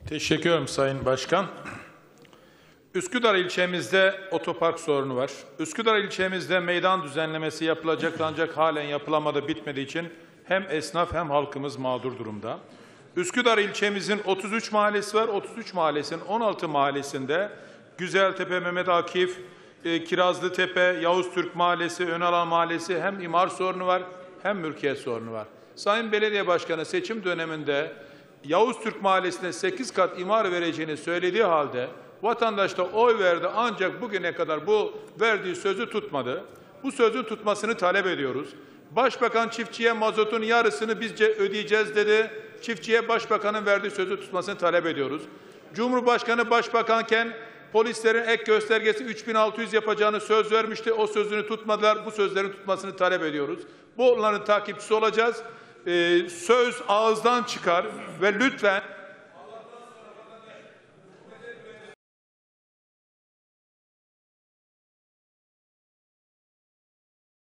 Teşekkür ederim Sayın Başkan. Üsküdar ilçemizde otopark sorunu var. Üsküdar ilçemizde meydan düzenlemesi yapılacak ancak halen yapılamadı, bitmediği için hem esnaf hem halkımız mağdur durumda. Üsküdar ilçemizin 33 mahallesi var. 33 mahallesinin 16 mahallesinde Güzeltepe, Mehmet Akif, Kirazlıtepe, Yavuz Türk Mahallesi, Önalan Mahallesi hem imar sorunu var hem mülkiyet sorunu var. Sayın Belediye Başkanı seçim döneminde Yavuz Türk Mahallesi'ne 8 kat imar vereceğini söylediği halde vatandaş da oy verdi ancak bugüne kadar bu verdiği sözü tutmadı. Bu sözün tutmasını talep ediyoruz. Başbakan çiftçiye mazotun yarısını bizce ödeyeceğiz dedi. Çiftçiye başbakanın verdiği sözü tutmasını talep ediyoruz. Cumhurbaşkanı başbakanken polislerin ek göstergesi 3600 yapacağını söz vermişti. O sözünü tutmadılar. Bu sözlerin tutmasını talep ediyoruz. Bunların takipçisi olacağız. Söz ağızdan çıkar ve lütfen